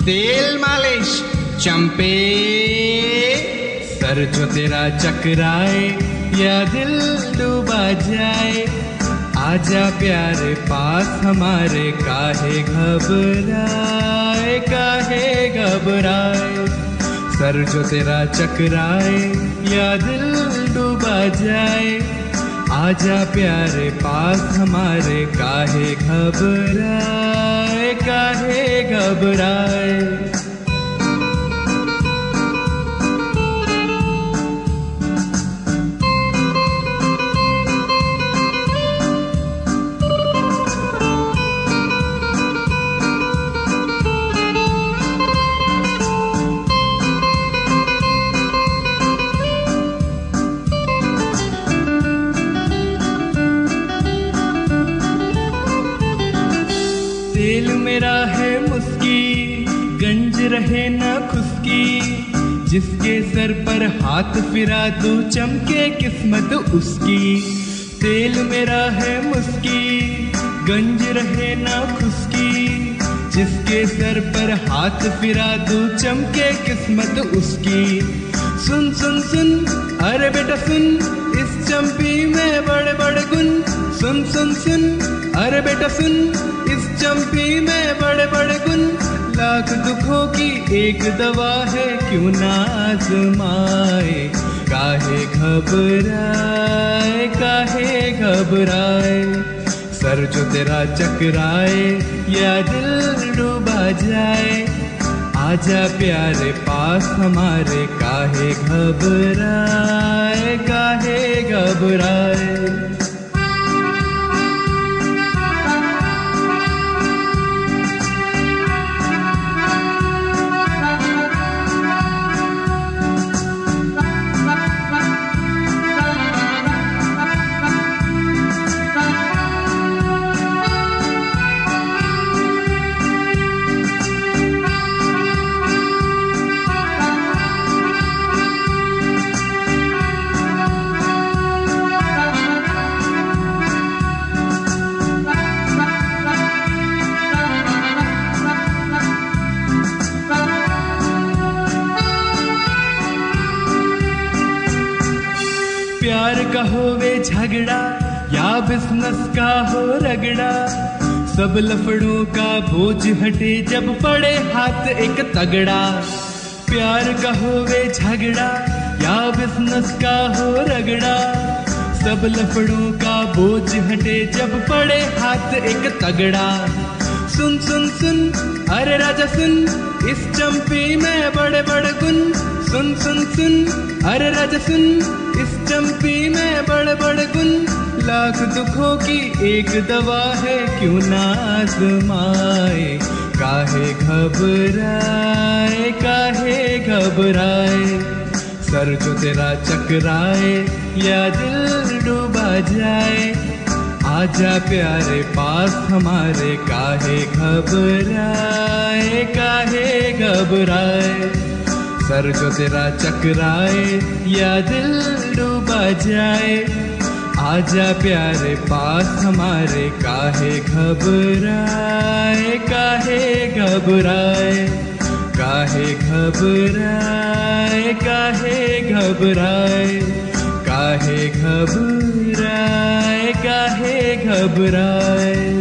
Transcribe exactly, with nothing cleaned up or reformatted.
तेल मालिश चंपे, सर जो तेरा चकराए या दिल डूबा जाए, आजा प्यारे पास हमारे, काहे घबराए काहे घबराए। सर जो तेरा चकराए या दिल डूबा जाए, आजा प्यारे पास हमारे, काहे घबराए काहे घबराए। तेल मेरा है मुस्की, गंज रहे न खुशकी, जिसके सर पर हाथ फिरा दूं चमके किस्मत उसकी। तेल मेरा है मुस्की, गंज रहे न खुशकी, जिसके सर पर हाथ फिरा दूं चमके किस्मत उसकी। सुन सुन सुन अरे बेटा सुन, इस चंपी में बड़े बड़े गुण। सुन सुन सुन अरे बेटा सुन, इस चंपी में बड़े बड़े गुण। लाख दुखों की एक दवा है, क्यों ना आजमाए। काहे घबराए काहे घबराए। सर जो तेरा चकराए या दिल डूबा जाए, आजा प्यारे पास हमारे, काहे घबराए काहे घबराए। प्यार का होवे झगड़ा या बिजनेस का हो रगड़ा, सब लफड़ों का बोझ हटे जब पड़े हाथ एक तगड़ा। प्यार का होवे झगड़ा या बिजनेस का हो रगड़ा, सब लफड़ों का बोझ हटे जब पड़े हाथ एक तगड़ा। सुन सुन सुन अरे राजा सुन, इस चंपी में बड़े बड़े गुण। सुन सुन सुन अरे राजा सुन, इस चंपी में बड़े बड़े गुण। लाख दुखों की एक दवा है, क्यों ना आजमाए। काहे घबराए काहे घबराए। सर जो तेरा चकराए या दिल डूबा जाए, आजा प्यारे पास हमारे, काहे घबराए काहे घबराए। सर जो तेरा चकराए या दिल डूबा जाए, आजा प्यारे पास हमारे, काहे घबराए काहे घबराए। काहे घबराए काहे घबराए। काहे घबराए काहे घबराए।